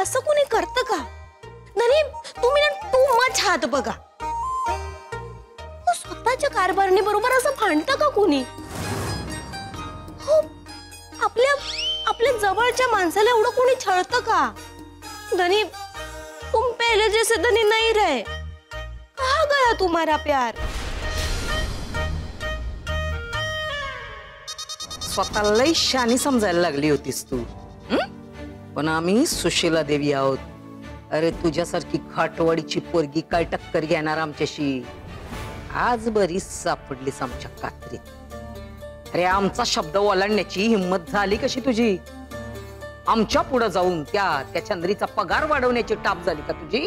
असं कोणी करतं का? धनी तुम्ही ना तू मच हात बघा. स्वतःच्या कारभारणी बरोबर असं भांडतं का कोणी? हो, आपल्या जवळच्या माणसाला एवढं कोणी छळतं का? धनी तुम पहले जैसे धनी नहीं रहे. कहाँ गया तुम्हारा प्यार? स्वतःला लई शानी समजायला लागली होतीस तू. पण आम्ही सुशीला देवी आहोत. अरे तुझ्यासारखी खाटवाडीची पोरगी काय टक्कर घेणार आमच्याशी? आज बरीच सापडलीस आमच्या कात्रीत. अरे आमचा शब्द ओलांडण्याची हिंमत झाली कशी तुझी? आमच्या पुढे जाऊन त्या चंद्रीचा पगार वाढवण्याची टाप झाली का तुझी?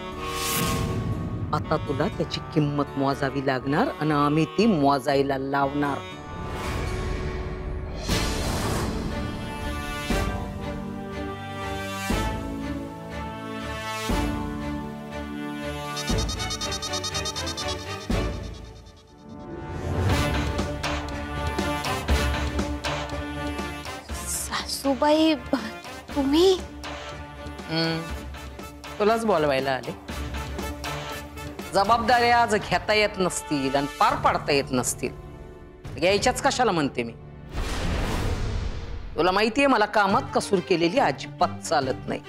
आता तुला त्याची किंमत मोजावी लागणार आणि आम्ही ती मोजायला लावणार. सासूबाई तुम्ही तुलाच बोलवायला आले. जबाबदाऱ्या आज घेता येत नसतील आणि पार पाडता येत नसतील घ्यायच्याच कशाला म्हणते मी. तुला माहितीये मला कामात कसूर केलेली अजिबात चालत नाही.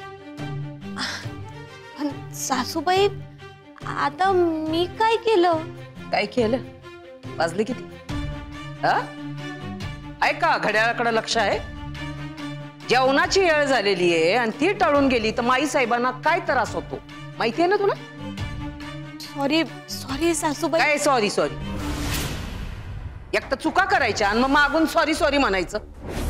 पण सासूबाई आता मी काय केलं? काय केलं? वाजले किती? ऐका घड्याळाकडे लक्ष आहे. जेवणाची वेळ झालेली आहे आणि ती टळून गेली तर माई साहेबांना काय त्रास होतो माहितीये ना तुला? सॉरी सॉरी सासूबाई. काय सॉरी सॉरी? एक तर चुका करायच्या आणि मग मागून सॉरी सॉरी म्हणायचं.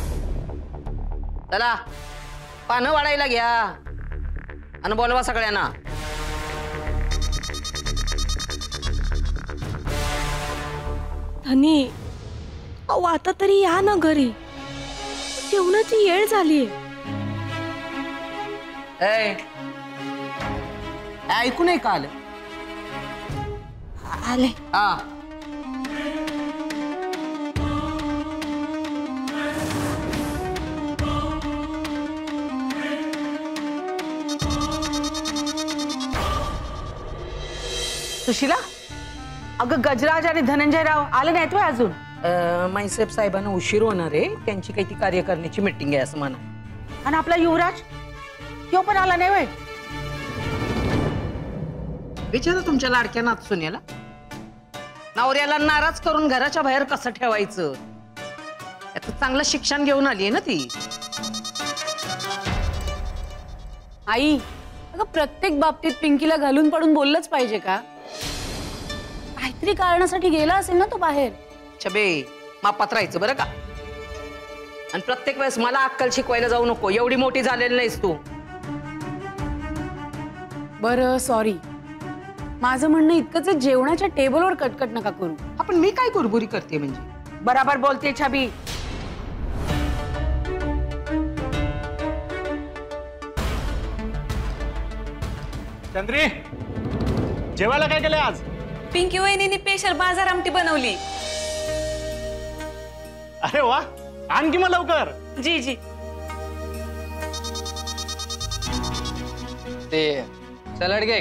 चला पानं वाढायला घ्या आणि बोलवा सगळ्यांना. धनी अहो आता तरी या ना घरी. जेवणाची वेळ झाली. ऐकू नाही का आलं? आले. हा सुशीला अगं गजराज आणि धनंजयराव आले नाहीत व्हय अजून? माईसाहेब साहेबांना उशीर होणार आहे. त्यांची काही ती कार्यकारिणीची मीटिंग आहे असं म्हणा. आणि आपला युवराज तो पण आला नाही व्हय? विचारा तुमच्या लाडक्या नातसुनेला. नवऱ्याला नाराज करून घराच्या बाहेर कसं ठेवायचं याचं चांगलं शिक्षण घेऊन आली आहे ना ती. आई अगं प्रत्येक बाबतीत पिंकीला घालून पडून बोललंच पाहिजे का? काहीतरी कारणासाठी गेला असेल ना तो बाहेर. छबे मापात राहायचं बरं का. आणि प्रत्येक वेळेस मला अक्कल शिकवायला जाऊ नको. एवढी मोठी झालेली नाहीस तू. बरं सॉरी. माझं म्हणणं इतकंच जेवणाच्या टेबलवर कटकट नका करू. आपण मी काय कुरबुरी करते म्हणजे? बराबर बोलते छबी. चंद्री जेवायला काय केलंय आज? पिंकी वहिनीने स्पेशल बाजार आमटी बनवली. अरे वा आणखी मग लवकर. जी जी. ते सलाड घे.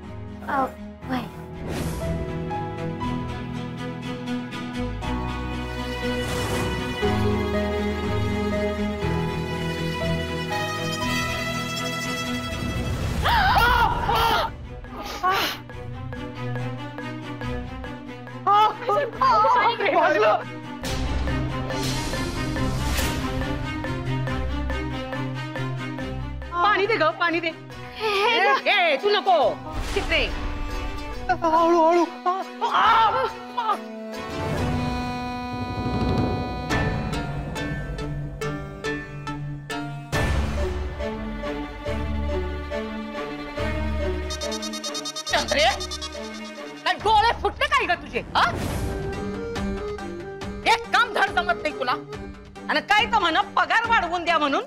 पाणी दे ग पाणी दे. तू नको तिथे. हळूहळू. चंद्रे काय डोळे फुटले काय ग तुझे? एक काम धड जमत नाही तुला. आणि काय तर म्हणा पगार वाढवून द्या म्हणून.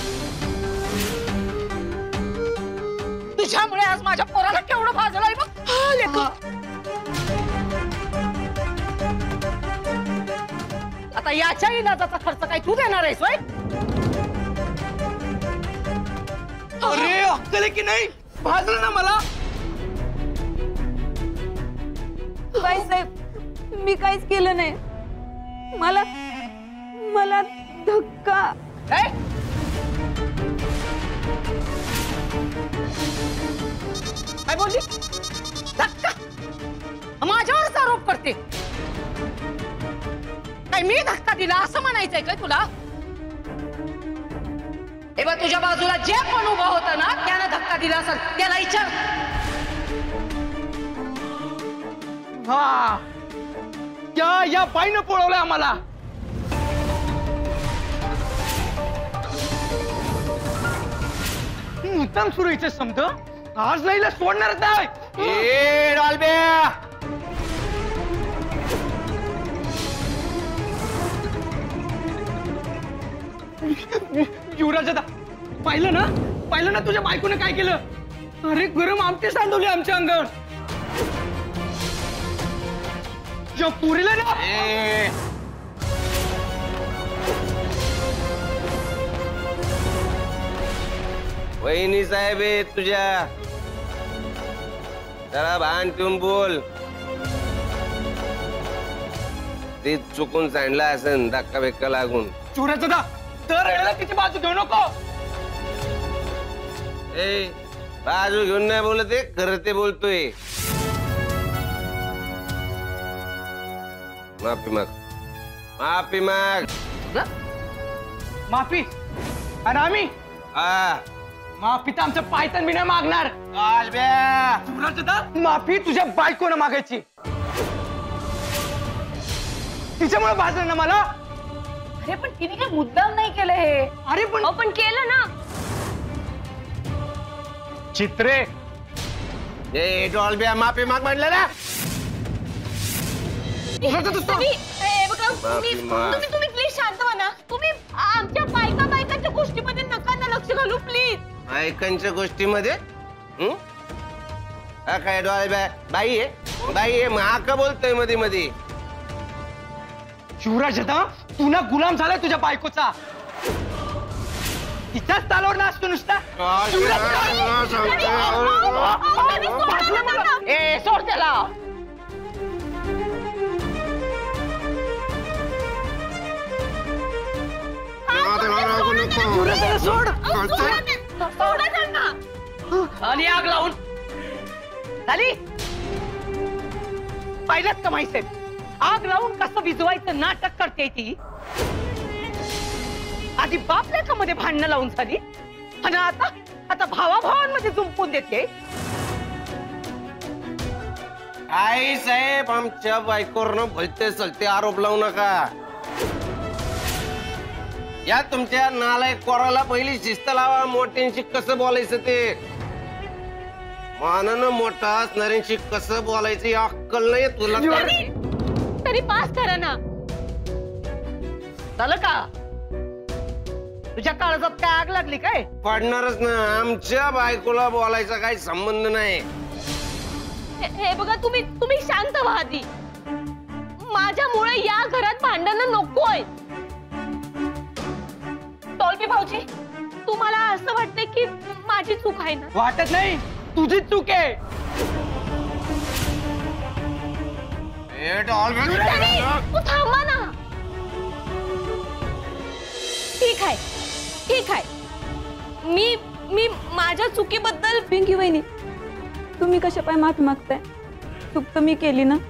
तुझ्यामुळे आज माझ्या पोराला केवढं भाजलंय बघ. आता याच्या इलाजाचा खर्च काय तू देणार आहेस? अरे अक्कल आहे की नाही? भाजलं ना मला. बाईसाहेब मी काहीच केलं नाही. मला धक्का. काय काय बोलली? धक्का? माझ्यावरच आरोप करते. काय मी धक्का दिला असं म्हणायचंय काय तुला? हे बघ, तुझ्या बाजूला जे कोण उभं होतं ना त्यानं धक्का दिला असेल त्याला विचार. हा, या बाईनं पळवलंय आम्हाला. मुद्दाम सुरू इथे समज. आज नाहीला सोडणार नाही. ए डॉल्ब्या, युवराज दादा, पाहिलं ना तुझ्या बायकोने काय केलं? अरे गरम आमटे सांडवले आमच्या अंगावर. या पुरीला ना वहिनी साहेब आहे तुझ्या, जरा भान ठेवून बोल. ते चुकून सांडला असेल धक्का बेक्का लागून. युवराज दादा, तर वेळेला तिची बाजू घेऊ नको. ए बाजू घेऊन नाही बोलत आहे, खरं ते बोलतोय. माफी माग, माफी माग. माफी? आणि आम्ही माफी तर आमचं पायतन मी नाही मागणार. युवराज दादा, माफी तुझ्या बायकोनं मागायची. तिच्यामुळे भाजलं ना मला. अरे पण तिने काही मुद्दाम नाही केलं हे. अरे पण केलं ना. चित्रे, ए डॉल्ब्या, माफी माग म्हणलं ना. तुम्ही प्लीज शांत व्हा ना. तुम्ही आमच्या बायकांच्या गोष्टीमध्ये नका ना लक्ष घालू प्लीज. बायकांच्या गोष्टीमध्ये काय डॉल्ब्या बाई आहे मा का बोलतोय मध्ये मध्ये. युवराज दादा, तू ना गुलाम झालाय तुझ्या बायकोचा. तिच्याच तालावर ना असतो नुसता. ए सोड त्याला. युवराज दादा, सोड. आणि आग लावून झाली. पाहिलंच का माहिती? आग लावून कसं विजवायचं नाटक करते ती. आधी बाप लेकामध्ये भांडणं लावून झाली आणि आता भावाभावांमध्ये जुंपून देते. आई साहेब, आमच्या बायकोवरनं भलते सलते आरोप लावू नका. या तुमच्या नालायक पोराला पहिली शिस्त लावा. मोठ्यांशी कसं बोलायचं ते. मानानं मोठा असणाऱ्यांशी कसं बोलायचं ही अक्कल नाही तुला. तरी पास करा ना. झालं का? तुझ्या काळजात काय आग लागली काय? पडणारच ना. आमच्या बायकोला बोलायचा काही संबंध नाही. हे बघा, तुम्ही शांत व्हा आधी. माझ्यामुळे या घरात भांडणं नकोय. डॉल्बी भाऊजी, तुम्हाला असं वाटतंय की माझी चूक आहे ना? वाटत नाही, तुझी चूक आहे. तू थांबा ना. ठीक आहे. मी माझ्या चुकीबद्दल. पिंकी वहिनी, तुम्ही कशा पाय माफी मागताय? चूक तर मी केली ना.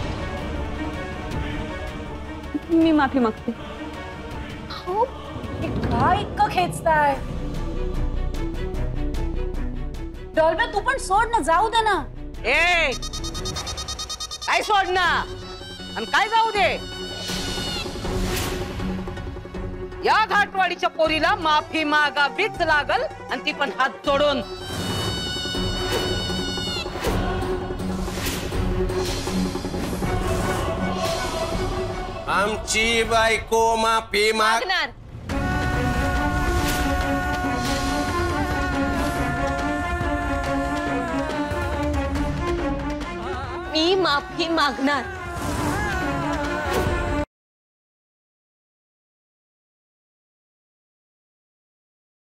मी माफी मागते. हो, काय इतकं खेचताय? डॉल्ब्या, तू पण सोड ना, जाऊ दे ना. ए काय सोडणार आणि काय जाऊ दे? या घाटवाडीच्या पोरीला माफी मागावीच लागल, आणि ती पण हात जोडून. आमची बायको माफी माग. मागणार. मी माफी मागणार.